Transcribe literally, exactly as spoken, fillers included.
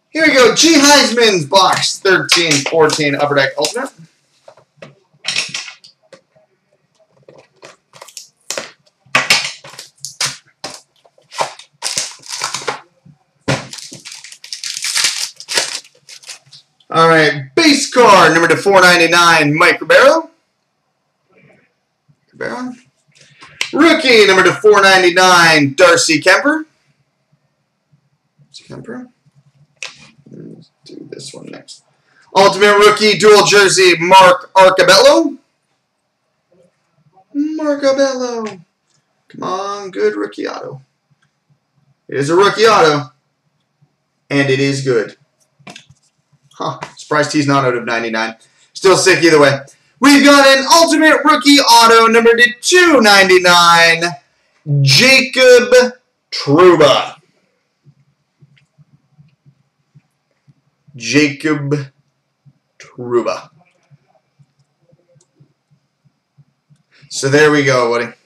Here we go. GHeismann's box thirteen fourteen Upper Deck Ultimate. All right, base card number to four ninety-nine, Mike Ribeiro. Ribeiro. Rookie number to four ninety-nine, Darcy Kemper. Kemper. Let's do this one next. Ultimate rookie dual jersey, Mark Arcabello. Marcabello. Come on, good rookie auto. It is a rookie auto, and it is good. Huh, surprised he's not out of ninety-nine. Still sick either way. We've got an ultimate rookie auto number to two ninety-nine, Jacob Trouba. Jacob Trouba. So there we go, buddy.